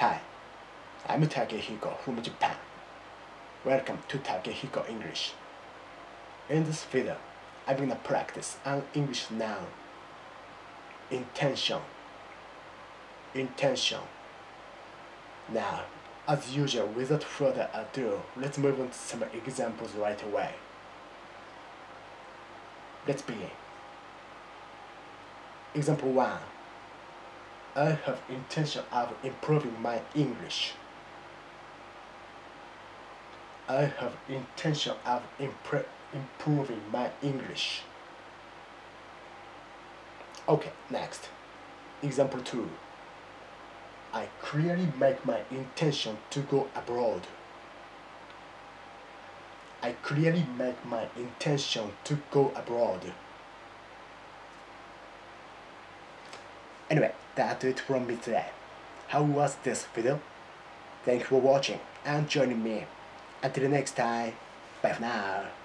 Hi, I'm Takehiko from Japan. Welcome to Takehiko English. In this video, I'm gonna practice an English noun. Intention. Intention. Now, as usual, without further ado, let's move on to some examples right away. Let's begin. Example 1. I have intention of improving my English. I have intention of improving my English. Okay, next. Example 2. I clearly make my intention to go abroad. I clearly make my intention to go abroad. Anyway, that's it from me today. How was this video? Thank you for watching and joining me. Until next time, bye for now.